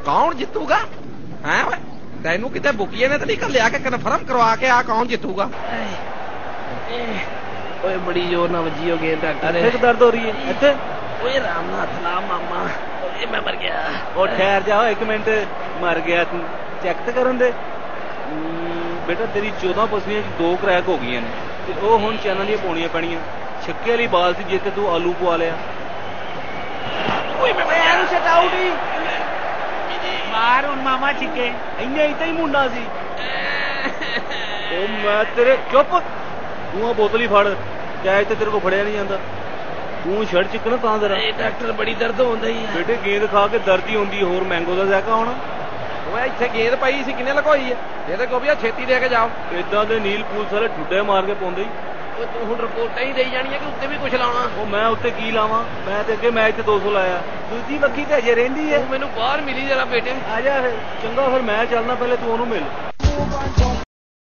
कौन जितूगा है? तेनू किते बुकिए ने तो नहीं लिया के कन्फर्म करवा के आ कौन जितूगा? ओए बड़ी जोर ना वजी हो गेंद डॉक्टर। इत्थे दर्द हो रही है इत्थे? ओए राम नाथ ला मामा, ओए मैं मर गया। ओ ठहर जाओ एक मिनट, मर गया तू चेक तो करन दे। बेटा तेरी 14 पसलियां 2 क्रैक हो गई ने ते ओ हुण चैनल दी पाउणियां पैणियां। छक्के वाली बाल सी जिते तू आलू पवा लिया। ओए मैं एनु शट आउट ही मार हुण मामा छिक्के इन्ने इते ही मुंडा सी। ओ मैं तेरे चुप, तू आ बोतल ही फड़, कैच ते तेरे को फड़िया नहीं जांदा। तू शर्ट चिकना तां जरा। डॉक्टर बड़ी दर्द होंदा ही है बेटे, गेंद खा के दर्द ही होंदी, होर मैंगो दा ज़ायका होना। ओए इत्थे गेंद पई सी किने लकोई है? ਇਹਦੇ ਕੋ ਵੀ ਛੇਤੀ ਦੇ ਕੇ ਜਾਓ। इदां दे नील पुलिस वाले ठुड्डे मार के पाउंदे ही। ओए तू हुण रिपोर्टां ही देई जाणियां कि उत्ते भी कुछ लाउणा? ਉਹ ਮੈਂ ਉੱਤੇ ਕੀ ਲਾਵਾਂ? ਮੈਂ ਤੇ ਅੱਗੇ ਮੈਚ ਤੇ 200 ਲਾਇਆ। ਦੂਜੀ ਬੱਖੀ ਤੇ ਅਜੇ ਰਹਿੰਦੀ ਹੈ। ਤੂੰ ਮੈਨੂੰ ਬਾਹਰ ਮਿਲੀ ਜਰਾ ਬੇਟੇ। ਆ ਜਾ ਫਿਰ, ਚੰਗਾ ਫਿਰ ਮੈਂ ਚੱਲਣਾ, ਪਹਿਲੇ ਤੂੰ ਉਹਨੂੰ ਮਿਲ।